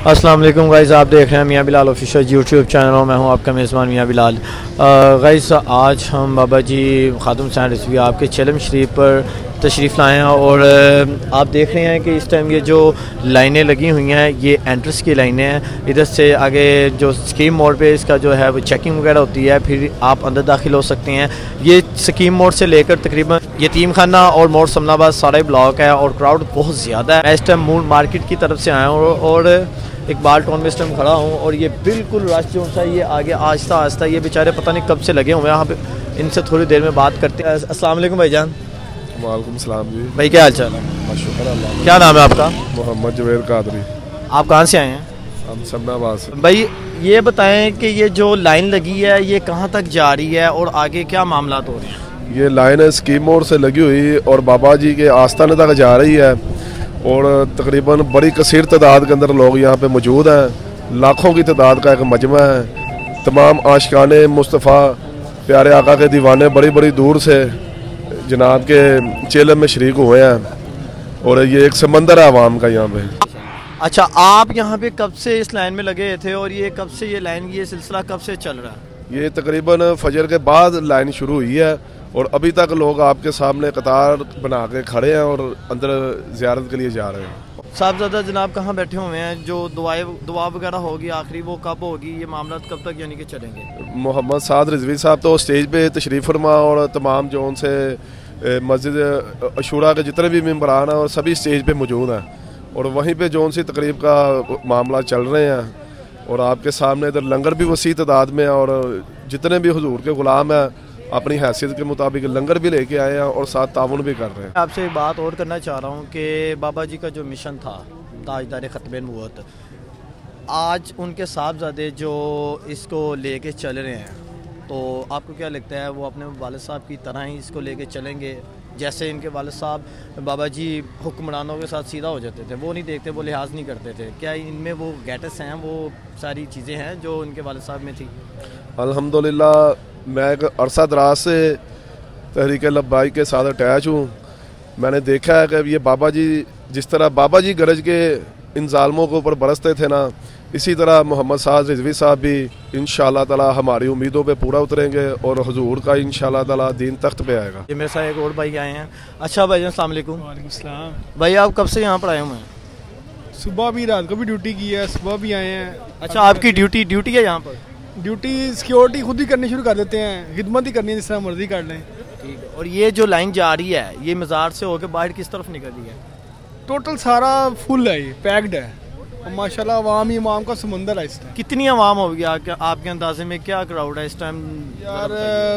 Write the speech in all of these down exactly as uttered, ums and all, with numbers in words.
अस्सलाम वालेकुम गाइस, आप देख रहे हैं मियाँ बिलाल ऑफिशियल यूट्यूब चैनल। मैं हूं आपका मेज़बान मियाँ बिलाल। गाइस आज हम बाबा जी खातूम हुसैन रिज़वी आपके चिलम शरीफ पर तशरीफ़ लाए हैं और आप देख रहे हैं कि इस टाइम ये जो लाइनें लगी हुई हैं ये एंट्रेंस की लाइनें हैं। इधर से आगे जो स्कीम मोड़ पे इसका जो है वो चेकिंग वगैरह होती है, फिर आप अंदर दाखिल हो सकते हैं। ये स्कीम मोड़ से लेकर तकरीबन यतीम खाना और मोड़ समनाबाद सारा ब्लॉक है और क्राउड बहुत ज़्यादा है। मैं इस टाइम मूल मार्केट की तरफ से आया हूँ और इकबाल टाउन में इस टाइम खड़ा हूँ और ये बिल्कुल रश जो सा ये आगे आहिस्ता आहिस्ता ये बेचारे पता नहीं कब से लगे हुए हैं यहाँ पे। इनसे थोड़ी देर में बात करते हैं। अस्सलाम वालेकुम भाईजान। वालेकुम सलाम जी। भाई क्या हाल चाल है? शुक्र अल्लाह। क्या नाम है आपका? मोहम्मद जवेद कादरी। आप कहाँ से आए हैं? हम समनाबाद से। भाई ये बताएं कि ये जो लाइन लगी है ये कहाँ तक जा रही है और आगे क्या मामला हो रहे हैं? ये लाइन स्कीम मोड़ से लगी हुई और बाबा जी के आस्थाने तक जा रही है और तकरीबन बड़ी कसीर तादाद के अंदर लोग यहाँ पे मौजूद हैं। लाखों की तादाद का एक मजमा है। तमाम आशिकाने मुस्तफ़ा प्यारे आका के दीवाने बड़ी बड़ी दूर से जनाब के चेले में शरीक हुए हैं और ये एक समंदर है आवाम का यहाँ पे। अच्छा, आप यहाँ पे कब से इस लाइन में लगे थे और ये कब से ये लाइन ये सिलसिला कब से चल रहा है? ये तकरीबन फजर के बाद लाइन शुरू हुई है और अभी तक लोग आपके सामने कतार बना के खड़े हैं और अंदर ज़ियारत के लिए जा रहे हैं। साहबजादा जनाब कहाँ बैठे हुए हैं? जो दुआएं दुआ वगैरह होगी आखिरी वो कब होगी? ये मामला कब तक यानी कि चलेंगे? मोहम्मद साद रिजवी साहब तो स्टेज पे तशरीफ़ फरमा और तमाम जो उनसे मस्जिद अशूरा के जितने भी मेम्बरान हैं और सभी स्टेज पे मौजूद हैं और वहीं पे जो उनसी तकरीब का मामला चल रहे हैं और आपके सामने इधर लंगर भी वसी तादाद में और जितने भी हुजूर के गुलाम हैं अपनी हैसियत के मुताबिक लंगर भी लेके आए हैं और साथ ताउन भी कर रहे हैं। आपसे एक बात और करना चाह रहा हूँ कि बाबा जी का जो मिशन था ताजदार ख़त्म नबूवत, आज उनके साहबजादे जो इसको लेके चल रहे हैं, तो आपको क्या लगता है वो अपने वालिद साहब की तरह ही इसको लेके चलेंगे? जैसे इनके वालिद साहब बाबा जी हुक्मरानों के साथ सीधा हो जाते थे, वो नहीं देखते, वो लिहाज नहीं करते थे, क्या इनमें वो गैटस हैं, वो सारी चीज़ें हैं जो इनके वालिद साहब में थी? अल्हम्दुलिल्लाह मैं एक अरसा दराज से तहरीक लब्बाई के साथ अटैच हूँ। मैंने देखा है कि ये बाबा जी जिस तरह बाबा जी गरज के इन ज़ालमों के ऊपर बरसते थे ना, इसी तरह मोहम्मद साद रिजवी साहब भी इंशाअल्लाह ताला हमारी उम्मीदों पे पूरा उतरेंगे और हुजूर का इंशाअल्लाह ताला दीन तख्त पे आएगा। ये मेरे साथ एक और भाई आए हैं। अच्छा भाई अस्सलाम वालेकुम। वालेकुम सलाम। भाई आप कब से यहाँ पर आए हुए हैं? सुबह भी रात को भी ड्यूटी की है, सुबह भी आए हैं। अच्छा, आपकी ड्यूटी ड्यूटी है यहाँ पर? ड्यूटी सिक्योरिटी खुद ही करनी शुरू कर देते हैं, खिदमत ही करनी है जिस तरह मर्जी कर लें। ठीक है। और ये जो लाइन जा रही है ये मज़ार से होकर बाहर किस तरफ निकल रही है? टोटल सारा फुल है, ये पैक्ड है और माशाल्लाह अवाम इमाम का समंदर है इस टाइम। कितनी आवाम होगी आपके आपके अंदाजे में? क्या क्राउड है इस टाइम? यार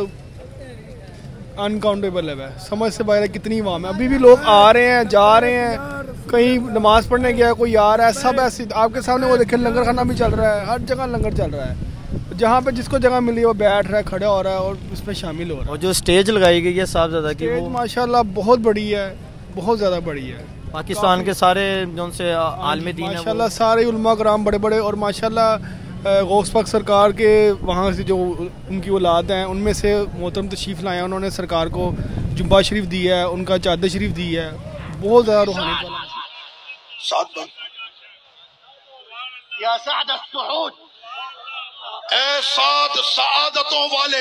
अनकाउंटेबल है, समझ से बाहर है कितनी अवाम है। अभी भी लोग आ रहे हैं जा रहे हैं, कहीं नमाज पढ़ने गया कोई आ रहा है, सब ऐसे आपके सामने वो देखे लंगर खाना भी चल रहा है, हर जगह लंगर चल रहा है। जहाँ पे जिसको जगह मिली वो बैठ रहा है, खड़ा हो रहा है और उसमें शामिल हो रहा है। और जो स्टेज लगाई गई है साहबजादा की, वो माशाल्लाह बहुत बड़ी है, बहुत ज़्यादा बड़ी है। पाकिस्तान के सारे जो उनसे आलमी दीन है माशाल्लाह सारे उलमा कराम बड़े बड़े और माशाल्लाह गौस पाक सरकार के वहाँ से जो उनकी औलाद हैं उनमें से मोहतरम तशरीफ़ लाए हैं। उन्होंने सरकार को जुब्बा शरीफ दी है, उनका चादर शरीफ दी है, बहुत ज़्यादा रूहानी। ऐ साद सआदतों वाले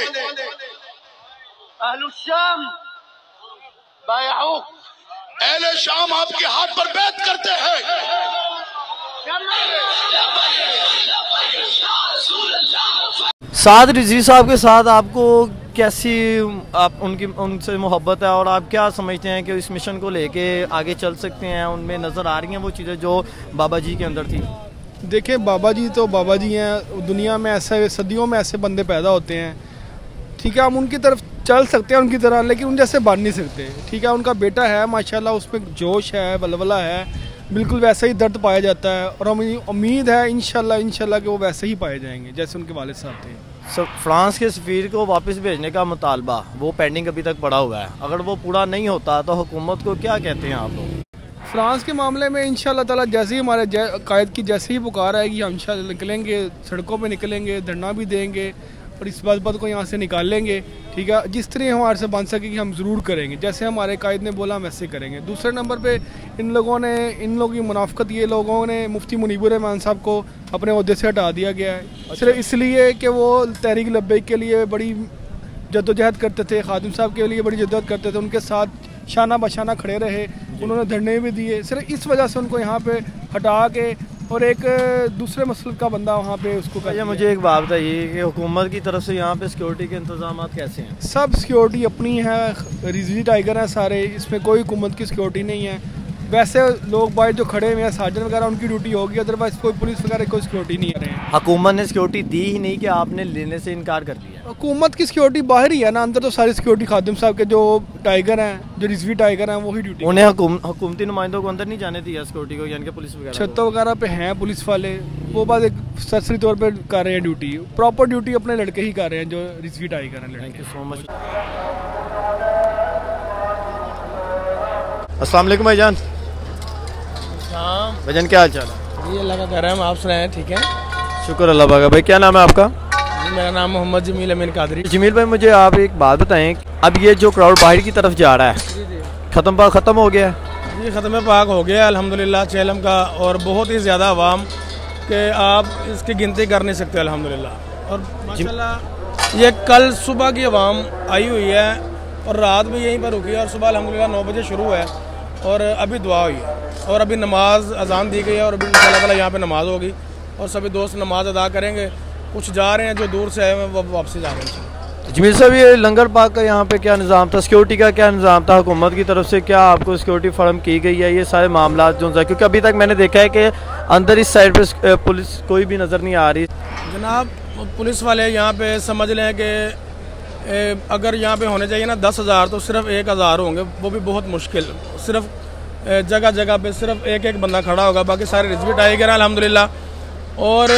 अहलुश्शाम बायऊक, अहले शाम आपके हाथ पर बैत करते हैं। साद रिजवी साहब के साथ आपको कैसी आप उनकी उनसे मोहब्बत है और आप क्या समझते हैं कि इस मिशन को लेके आगे चल सकते हैं? उनमें नज़र आ रही हैं वो चीज़ें जो बाबा जी के अंदर थी? देखिए बाबा जी तो बाबा जी हैं, दुनिया में ऐसे सदियों में ऐसे बंदे पैदा होते हैं, ठीक है। हम उनकी तरफ चल सकते हैं उनकी तरह, लेकिन उन जैसे बन नहीं सकते, ठीक है। उनका बेटा है माशाल्लाह, उसमें जोश है, बलबला है, बिल्कुल वैसा ही दर्द पाया जाता है और हमें उम्मीद है इंशाल्लाह इंशाल्लाह कि वो वैसे ही पाए जाएंगे जैसे उनके वालिद साहब थे। सब फ्रांस के सफ़ीर को वापस भेजने का मुतालबा वो पेंडिंग अभी तक पड़ा हुआ है, अगर वो पूरा नहीं होता तो हुकूमत को क्या कहते हैं आप लोग? फ्रांस के मामले में इंशाल्लाह ताला जैसे ही हमारे कायद की जैसे ही पुकार आएगी हम इंशाल्लाह निकलेंगे, सड़कों पे निकलेंगे, धरना भी देंगे और इस बात बात को यहाँ से निकाल लेंगे। ठीक है, जिस तरह हमारे से बन सके कि हम ज़रूर करेंगे, जैसे हमारे कायद ने बोला हम वैसे करेंगे। दूसरे नंबर पे इन लोगों ने इन लोगों की मुनाफकत, ये लोगों ने मुफ्ती मुनीबुर रहमान साहब को अपने ओहदे से हटा दिया गया है। अच्छा। सिर्फ इसलिए कि वो तहरीक लब्बैक के लिए बड़ी जद्दोजहद करते थे, खादिम साहब के लिए बड़ी जद्दोजहद करते थे, उनके साथ शाना बशाना खड़े रहे, उन्होंने धरने भी दिए। सिर्फ इस वजह से उनको यहाँ पे हटा के और एक दूसरे मसल का बंदा वहाँ पे उसको कर। मुझे एक बात बताइए कि हुकूमत की तरफ से यहाँ पे सिक्योरिटी के इंतजाम कैसे हैं? सब सिक्योरिटी अपनी है, रिजवी टाइगर हैं सारे, इसमें कोई हुकूमत की सिक्योरिटी नहीं है। वैसे लोग बाहर जो खड़े हुए हैं सार्जन वगैरह, उनकी ड्यूटी होगी, अदरवाइज कोई पुलिस वगैरह कोई सिक्योरिटी नहीं है। हुकूमत ने सिक्योरिटी दी ही नहीं कि आपने लेने से इनकार कर दिया? हुकूमत की सिक्योरिटी बाहर ही है ना, अंदर तो सारी सिक्योरिटी खादिम साहब के जो टाइगर हैं, जो रिजवी टाइगर हैं, वही ड्यूटी। उन्हें हुकूमती नुमाइंदों को अंदर नहीं जाने दिया सिक्योरिटी को, यानी कि पुलिस वगैरह? छतों वगैरह पे हैं पुलिस वाले, वो बात एक सरसरी तौर पर कर रहे हैं ड्यूटी, प्रॉपर ड्यूटी अपने लड़के ही कर रहे हैं जो रिजवी टाइगर हैं। Thank you so much. अस्सलाम वालेकुम भाईजान। भाईजान क्या हाल चाल है? जी अल्लाह का करम, आप सुनाएं? ठीक है, शुक्र अल्लाह पाक। भाई क्या नाम है आपका? जी मेरा नाम मोहम्मद जमील अमीन कादरी। जमील भाई मुझे आप एक बात बताएं, अब ये जो क्राउड बाहर की तरफ जा रहा है, ख़त्म पाक ख़त्म हो गया है? जी ख़त्म पाक हो गया अल्हम्दुलिल्लाह चेलम का, और बहुत ही ज़्यादा आवाम के आप इसकी गिनती कर नहीं सकते अल्हम्दुलिल्लाह। और माशाल्लाह ये कल सुबह की आवाम आई हुई है और रात भी यहीं पर रुकी है, और सुबह अल्हम्दुलिल्लाह नौ बजे शुरू है और अभी दुआ हुई है और अभी नमाज अजान दी गई है और अभी इंशाअल्लाह ताला यहाँ पे नमाज होगी और सभी दोस्त नमाज अदा करेंगे। कुछ जा रहे हैं जो दूर से आए हैं वो वापसी जा रहे हैं। जमील साहब ये लंगर पाक का यहाँ पे क्या निज़ाम था, सिक्योरिटी का क्या निज़ाम था, हुकूमत की तरफ से क्या आपको सिक्योरिटी फराहम की गई है, ये सारे मामला जो है? क्योंकि अभी तक मैंने देखा है कि अंदर इस साइड पे पुलिस कोई भी नज़र नहीं आ रही। जनाब पुलिस वाले यहाँ पे समझ लें कि अगर यहाँ पे होने चाहिए ना दस हज़ार तो सिर्फ एक हज़ार होंगे, वो भी बहुत मुश्किल। सिर्फ जगह जगह पे सिर्फ एक एक बंदा खड़ा होगा, बाकी सारे रिजवी टाइगर हैं अल्हम्दुलिल्लाह। और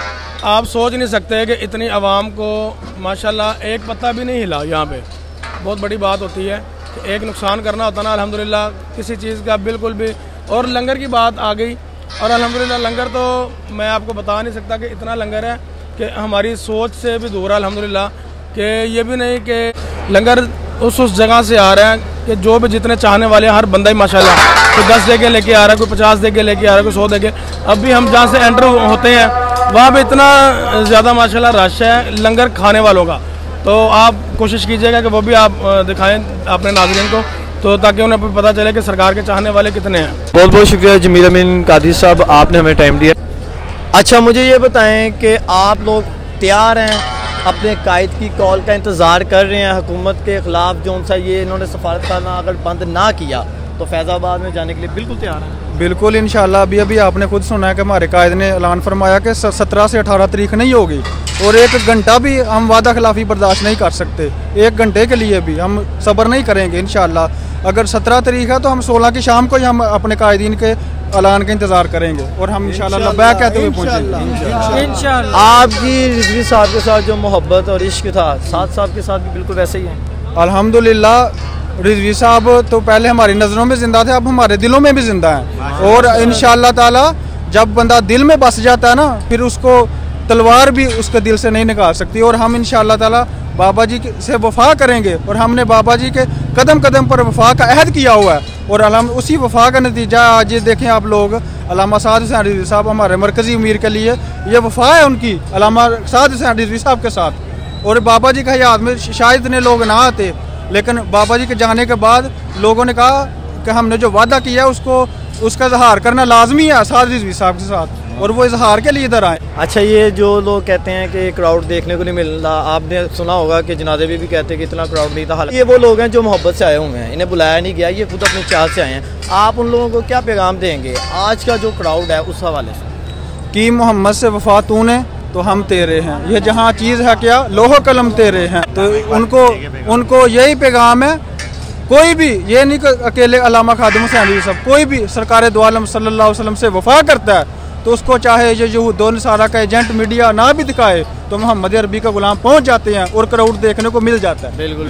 आप सोच नहीं सकते कि इतनी आवाम को माशाल्लाह एक पत्ता भी नहीं हिला। यहाँ पे बहुत बड़ी बात होती है कि एक नुकसान करना होता ना, अल्हम्दुलिल्लाह किसी चीज़ का बिल्कुल भी। और लंगर की बात आ गई और अल्हम्दुलिल्लाह लंगर तो मैं आपको बता नहीं सकता कि इतना लंगर है कि हमारी सोच से भी दूर है अल्हम्दुलिल्लाह। कि ये भी नहीं कि लंगर उस उस जगह से आ रहा है कि जो भी जितने चाहने वाले हैं हर बंदा ही माशाल्लाह कोई दस दे के लेके आ रहा है, कोई पचास दे के लेके आ रहा है, कोई सौ दे के। अब भी हम जहाँ से एंटर होते हैं वहाँ पे इतना ज़्यादा माशाल्लाह रश है लंगर खाने वालों का, तो आप कोशिश कीजिएगा कि वो भी आप दिखाएं अपने नाज़रीन को, तो ताकि उन्हें पता चले कि सरकार के चाहने वाले कितने हैं। बहुत बहुत शुक्रिया जमील अमीन कादरी साहब, आपने हमें टाइम दिया। अच्छा मुझे ये बताएं कि आप लोग तैयार हैं, अपने कायद की कॉल का इंतज़ार कर रहे हैं? हुकूमत के ख़िलाफ़ जो सा ये इन्होंने सफारत खाना अगर बंद ना किया तो फैज़ाबाद में जाने के लिए बिल्कुल तैयार हैं? बिल्कुल इंशाल्लाह। अभी अभी आपने खुद सुना है कि हमारे कायद ने ऐलान फरमाया कि सत्रह से अठारह तारीख नहीं होगी, और एक घंटा भी हम वादा खिलाफी बर्दाश्त नहीं कर सकते। एक घंटे के लिए भी हम सब्र नहीं करेंगे इंशाल्लाह। अगर सत्रह तारीख है तो हम सोलह की शाम को ही हम अपने कायदीन के ऐलान का इंतज़ार करेंगे और हम इंशाल्लाह लब्बैक कहते हुए पहुँचेंगे इंशाल्लाह। आपकी रिजवी साहब के साथ जो मोहब्बत और इश्क था, साद साहब के साथ भी बिल्कुल वैसे ही है? अल्हम्दुलिल्लाह रिजवी साहब तो पहले हमारी नज़रों में ज़िंदा थे, अब हमारे दिलों में भी ज़िंदा हैं। और इंशाअल्लाह ताला जब बंदा दिल में बस जाता है ना, फिर उसको तलवार भी उसके दिल से नहीं निकाल सकती। और हम इंशाअल्लाह ताला बाबा जी से वफा करेंगे, और हमने बाबा जी के कदम कदम पर वफा का अहद किया हुआ है, और अल्लाह उसी वफा का नतीजा आज ये देखें आप लोग। अल्लामा साद हुसैन रिजवी साहब हमारे मरकज़ी अमीर के लिए ये वफा है उनकी, अल्लामा साद हुसैन रिजवी साहब के साथ। और बाबा जी का हयात में शायद इतने लोग ना आते, लेकिन बाबा जी के जाने के बाद लोगों ने कहा कि हमने जो वादा किया उसको उसका इजहार करना लाजमी है साद रिजवी साहब के साथ, और वो इजहार के लिए इधर आए। अच्छा ये जो लोग कहते हैं कि क्राउड देखने को नहीं मिल रहा, आपने सुना होगा कि जनाजे भी, भी कहते हैं कि इतना क्राउड नहीं था। हालांकि ये वो लोग हैं जो मोहब्बत से आए हुए हैं, इन्हें बुलाया नहीं गया, ये खुद अपनी चाह से आए हैं। आप उन लोगों को क्या पैगाम देंगे आज का जो क्राउड है उस हवाले से? कि मोहम्मद से वफा तूने तो हम तेरे हैं, ये जहाँ चीज़ है क्या लोहो कलम तेरे हैं। तो उनको उनको यही पैगाम है, कोई भी ये नहीं कि अकेले अल्लामा खादिम हुसैन रिजवी साहब, कोई भी सरकार दो आलम सल्लल्लाहु अलैहि वसल्लम से वफा करता है तो उसको चाहे ये यहूद दो नसारा का एजेंट मीडिया ना भी दिखाए तो मोहम्मद अरबी का गुलाम पहुंच जाते हैं और क्राउड देखने को मिल जाता है। बिल्कुल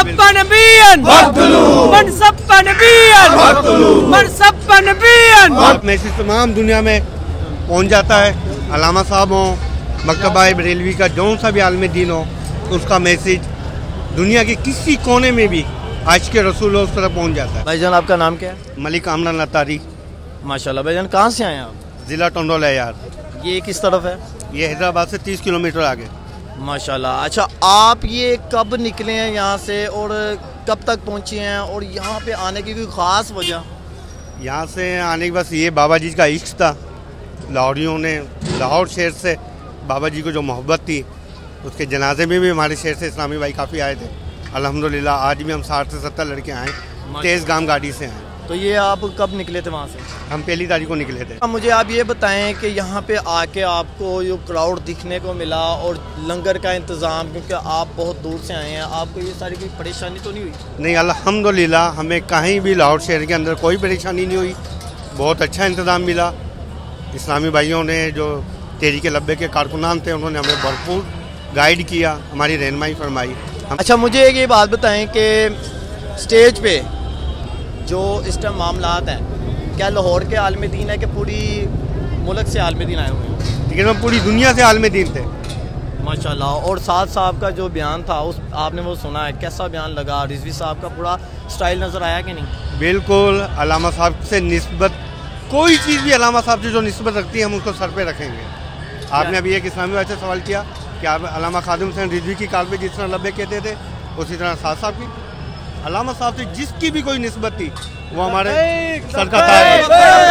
मैसेज तमाम दुनिया में पहुंच जाता है। अल्लामा साहब हों, मकतबा बरेलवी का जौन सा भी आलम दीन हो, उसका मैसेज दुनिया के किसी कोने में भी आज के रसूल उस तरफ पहुंच जाता है। भाईजान आपका नाम क्या है? मलिक आमरान अतारी। माशाल्लाह। भाईजान कहाँ से आए हैं आप? ज़िला टंडोल है यार। ये किस तरफ है? ये हैदराबाद से तीस किलोमीटर आगे। माशाल्लाह। अच्छा, आप ये कब निकले हैं यहाँ से और कब तक पहुँचे हैं, और यहाँ पे आने की कोई ख़ास वजह? यहाँ से आने के बस ये बाबा जी का इश्क था। लाहौरियों ने लाहौर शहर से बाबा जी को जो मोहब्बत थी, उसके जनाजे में भी हमारे शहर से इस्लामी भाई काफ़ी आए थे। अल्हम्दुलिल्लाह आज भी हम साठ से सत्तर लड़के आए, तेज़ गाम गाड़ी से आए। तो ये आप कब निकले थे वहाँ से? हम पहली तारीख को निकले थे। मुझे आप ये बताएं कि यहाँ पे आके आपको जो क्राउड दिखने को मिला और लंगर का इंतज़ाम, क्योंकि आप बहुत दूर से आए हैं, आपको ये सारी कोई परेशानी तो नहीं हुई? नहीं, अल्हम्दुलिल्लाह हमें कहीं भी लाहौर शहर के अंदर कोई परेशानी नहीं हुई। बहुत अच्छा इंतज़ाम मिला। इस्लामी भाइयों ने जो तहरीक लब्बे के कारकुनान थे, उन्होंने हमें भरपूर गाइड किया, हमारी रहनुमाई फरमाई। अच्छा, मुझे एक ये बात बताएं कि स्टेज पे जो इस टाइम मामलात हैं, क्या लाहौर के आलम दीन है कि पूरी मुल्क से आलम दीन आए हुए हैं? लेकिन हम पूरी दुनिया से आलम दीन थे माशाल्लाह। और साद साहब का जो बयान था उस आपने वो सुना है, कैसा बयान लगा? रिजवी साहब का पूरा स्टाइल नज़र आया कि नहीं? बिल्कुल। अल्लामा साहब से निस्बत कोई चीज़ भी अल्लामा साहब से जो निस्बत रखती है हम उसको सर पे रखेंगे। आपने अभी एक इस्लामी भाई से सवाल किया कि आप अल्लामा खादिम हुसैन रिजवी की काल पे जिस तरह लब्बे कहते थे, उसी तरह साद साहब की, अल्लामा साहब से जिसकी भी कोई निस्बत थी वो हमारे सर का ताज है।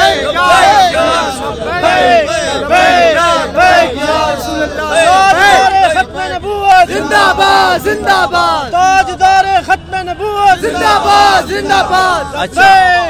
जिंदाबाद जिंदाबाद ताजदार खत्म नबूवत जिंदाबाद जिंदाबाद। अच्छा,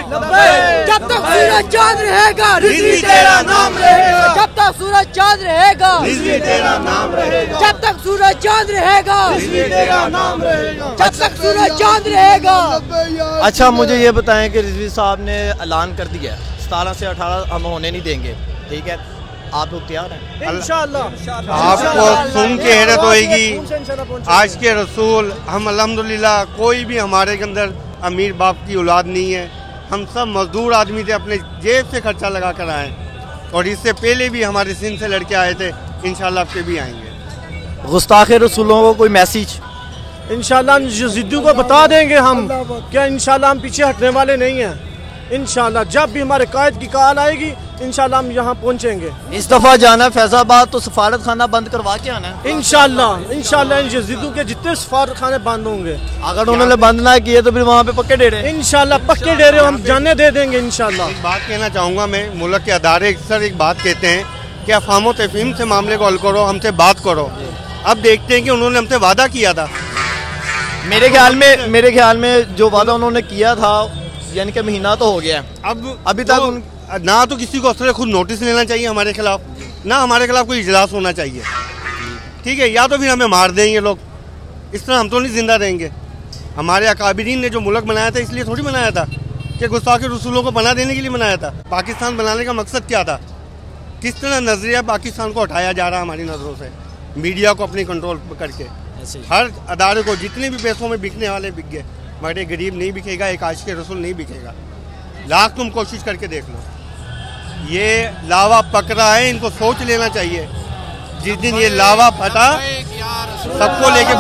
जब तक सूरज चांद रहेगा रिजवी तेरा नाम रहेगा। जब तक सूरज चांद रहेगा रिजवी तेरा नाम रहेगा। जब तक सूरज चांद रहेगा रिजवी तेरा नाम रहेगा। जब तक सूरज चांद रहेगा। अच्छा, मुझे ये बताएं कि रिजवी साहब ने ऐलान कर दिया सतारह से अठारह हम होने नहीं देंगे, ठीक है? आप लोग तैयार हैं? इंशाअल्लाह। आपको सुन के हैरत होएगी, आज के रसूल हम अल्हम्दुलिल्लाह कोई भी हमारे के अंदर अमीर बाप की औलाद नहीं है। हम सब मजदूर आदमी थे, अपने जेब से खर्चा लगा कर आए, और इससे पहले भी हमारे सिंध से लड़के आए थे, इंशाल्लाह आपके भी आएंगे। गुस्ताखे रसूलों को कोई मैसेज? इंशाल्लाह जिद्दू को बता देंगे हम क्या इंशाल्लाह हम पीछे हटने वाले नहीं हैं। इंशाल्लाह जब भी हमारे कायद की कॉल आएगी इंशाल्लाह हम यहाँ पहुँचेंगे। इस दफ़ा जाना फैजाबाद तो सफारत खाना बंद करवा के आना है इंशाल्लाह। इंशाल्लाह इन जिद्दू के जितने सफारत खाने बंद होंगे, अगर उन्होंने बंद ना किए तो फिर वहाँ पे पक्के डेरे इंशाल्लाह पक्के डेरे हम जाने दे देंगे इंशाल्लाह। एक बात कहना चाहूँगा मैं, मुल्क के अदारे अक्सर एक बात कहते हैं कि अफवाह व तफहीम से मामले को हल करो, हमसे बात करो। अब देखते हैं कि उन्होंने हमसे वादा किया था। मेरे ख्याल में मेरे ख्याल में जो वादा उन्होंने किया था, यानी कि महीना तो हो गया है, अब अभी तक तो, उन... ना तो किसी को असर खुद नोटिस लेना चाहिए हमारे खिलाफ, ना हमारे खिलाफ कोई इजलास होना चाहिए, ठीक है? या तो फिर हमें मार देंगे लोग, इस तरह हम तो नहीं जिंदा रहेंगे। हमारे अकाबिरीन ने जो मुल्क बनाया था इसलिए थोड़ी बनाया था कि गुस्ताखे रसूलों को बना देने के लिए बनाया था। पाकिस्तान बनाने का मकसद क्या था? किस तरह नजरिया पाकिस्तान को हटाया जा रहा है हमारी नज़रों से, मीडिया को अपनी कंट्रोल करके। हर अदारे को जितने भी पैसों में बिकने वाले बिक गए, मगर एक गरीब नहीं बिकेगा, एक आशिक रसूल नहीं बिकेगा। लाख तुम कोशिश करके देख लो, ये लावा पक रहा है, इनको सोच लेना चाहिए। जिस दिन ये लावा फटा सबको लेके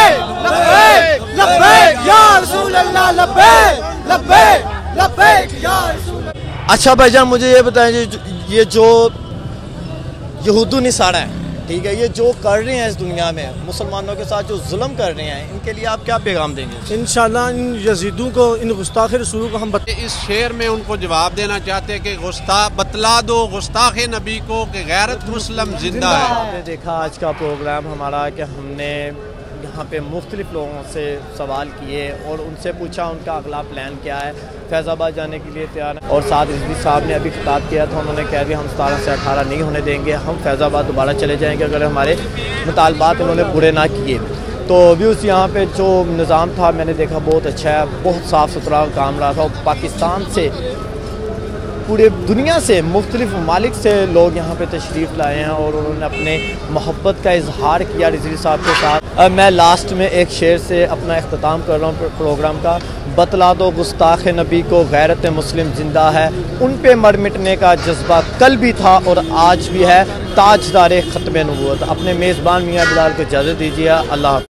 भागे। अच्छा भाईजान, मुझे ये बताएं, ये जो यहूदी निसारा है, ठीक है, ये जो कर रहे हैं इस दुनिया में मुसलमानों के साथ जो जुल्म कर रहे हैं, इनके लिए आप क्या पैगाम देंगे? इंशाल्लाह इन यजीदों को, इन गुस्ताखे रसूलों को हम बत... इस शेर में उनको जवाब देना चाहते हैं कि गुस्ता बतला दो गुस्ताखे नबी को कि गैरत मुस्लिम जिंदा है। आपने देखा आज का प्रोग्राम हमारा कि हमने यहाँ पे मुख्तलिफ लोगों से सवाल किए और उनसे पूछा उनका अगला प्लान क्या है, फैज़ाबाद जाने के लिए तैयार है। और साथ रिजवी साहब ने अभी खिताब किया था, उन्होंने कह दिया हम सतारह से अठारह नहीं होने देंगे, हम फैज़ाबाद दोबारा चले जाएंगे अगर हमारे मुतालबात उन्होंने पूरे ना किए। तो व्यूज़ यहाँ पे जो निज़ाम था मैंने देखा बहुत अच्छा है, बहुत साफ़ सुथरा काम रहा था। और पाकिस्तान से, पूरे दुनिया से, मुख्तलिफ ममालिक से लोग यहाँ पे तशरीफ़ लाए हैं और उन्होंने अपने मोहब्बत का इजहार किया रिजवी साहब के साथ। अब मैं लास्ट में एक शेर से अपना इख्तिताम कर रहा हूँ प्रोग्राम का। बतला दो गुस्ताखे नबी को गैरत मुस्लिम ज़िंदा है, उन पे मर मिटने का जज्बा कल भी था और आज भी है, ताजदार ख़त्म नबूवत। अपने मेज़बान मियाँ बिलाल को इजाज़त दीजिए। अल्लाह।